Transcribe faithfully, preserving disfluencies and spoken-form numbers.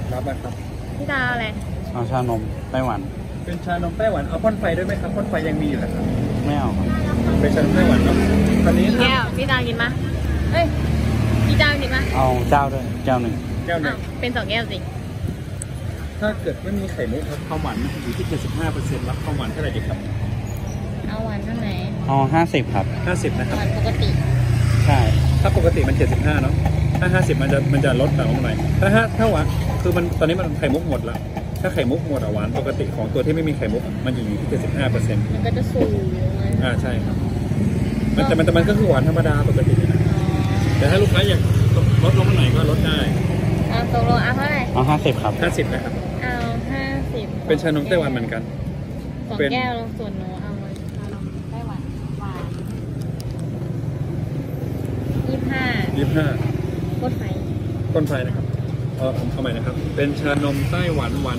รับนะครับพี่ดาอะไรเอาชานมไต้หวันเป็นชานมไต้หวันเอาพ่นไฟด้วยไหมครับพ่นไฟยังมีอยู่นะครับไม่เอาครับเป็นชานมไต้หวันเนาะตอนนี้แก้วพี่ดากินมะเอ้ยพี่ดากินมะเอาเจ้าด้วยเจ้าหนึ่งแก้วหนึ่งเป็นสองแก้วสิถ้าเกิดไม่มีไข่มุกครับความหวานอยู่ที่เจ็ดสิบห้าเปอร์เซ็นต์รับความหวานเท่าไหร่ดีครับเอาหวานเท่าไหร่เอาห้าสิบครับห้าสิบนะครับหวานปกติใช่ถ้าปกติมันเจ็ดสิบห้าเนาะถ้าห้าสิบมันจะมันจะลดต่ำลงหน่อยถ้าห้าถ้าหวานคือมันตอนนี้มันไข่มุกหมดแล้วถ้าไข่มุกหมดหวานปกติของตัวที่ไม่มีไข่มุกมันจะอยู่ที่เจ็ดสิบห้าเปอร์เซ็นต์มันก็จะสูงอ่าใช่ครับมันแต่มันแต่มันก็คือหวานธรรมดาปกตินะแต่ถ้าลูกค้าอยากลดลงมาหน่อยก็ลดได้เอาตกลงเอาเท่าไหร่เอาห้าสิบครับห้าสิบนะครับเอาห้าสิบเป็นชานมไต้หวันเหมือนกันสองแก้วลงส่วนหนูเอาชานมไต้หวันหวานยี่สิบห้ายี่สิบห้าก้นไฟก้นไฟนะครับเอาเอาใหม่นะครับเป็นชานมไต้หวันหวาน